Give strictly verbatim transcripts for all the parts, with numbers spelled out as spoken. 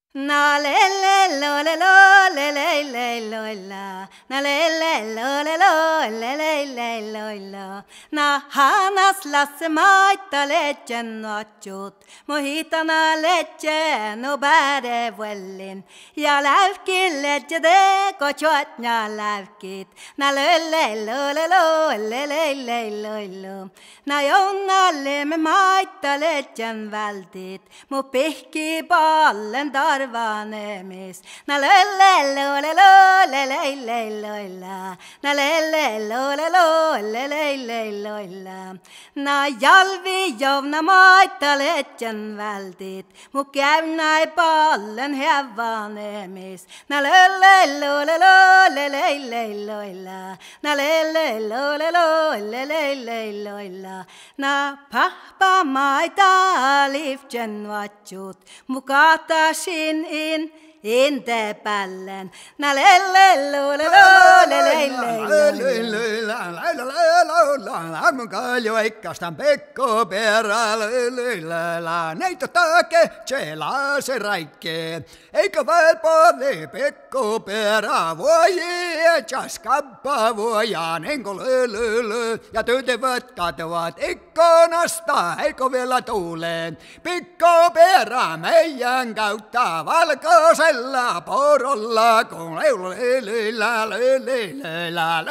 Na le le lo le lo le le le lo la na le le lo le lo le le le lo la na hanas lasse maita lechen nachut mohita na leche no bare vuellin ja lävki leche de kochot na lävkit na le le lo le lo le le le lo lo na jonna le me maita lechen vältit mu pihki ballen dar Vanemis. Na le le lo le lo le le le lo la. Na le le lo le lo le le le lo la. Na jalvi jovna maita lechen vältit. Mu käynäi pallen hävanemis. Na le le lo le lo le le le lo la. Na le le lo le lo le le le lo la. Na pahpa maita livchen vachut. Mukata shin in in the ballen na le le lo le lo le le le la la la la la mukaljo ikkastan pekko perällä la la neito take chela se raikke eikä välpone pekko perä voi chaskappa voijan enko lö ja tytöt katsovat ikkunasta eikö vielä tuuleen pikko perä meidän kautta valkoisella porolla kun leulilla leulilla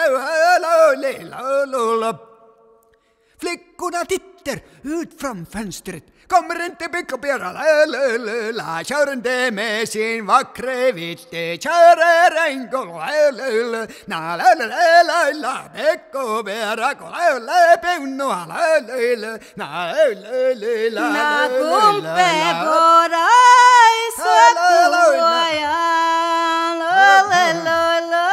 leulilla flickorna tittar ut från fönstret. Kommer inte bygga pera la kör inte med sin vackra vitte kör en gång na la la la la bäcko pera la penno la la na la la na kumpe pora så la ja la la la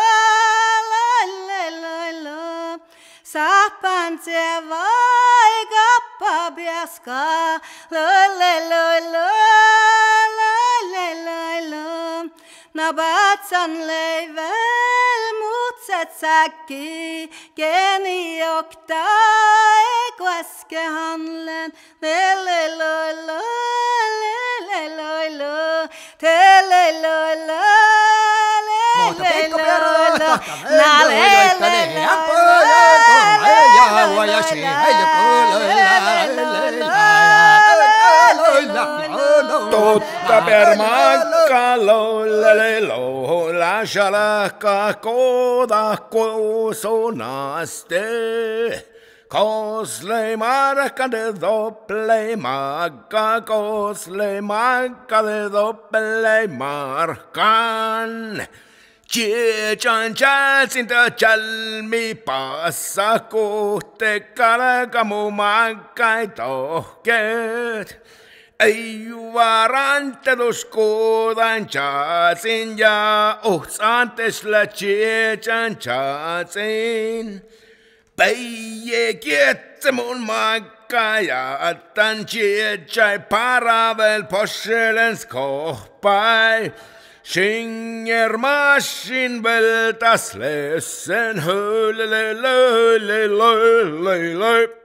Sapan se vai kappa biaska la la la la la la la na batsan leivel mutset säkki geni okta ekväske handlen la la la la la la la la la la Mutta pikku perä na le le ja Totta per makkalo le lo la shalaka koda kosonaste Kosle marca de doble marca kosle marca de doble marcan Chiechan chalsinta chalmi passa kohte kalkamu makkai tohket. Ei varantelus koodan chalsin ja ohsantesla chiechan chalsin. Peije kietse mun makka ja attan chiechai paravel posselens kohpai. Sjunger marschen väl das Lessen, höle, le, le, le, le, le, le.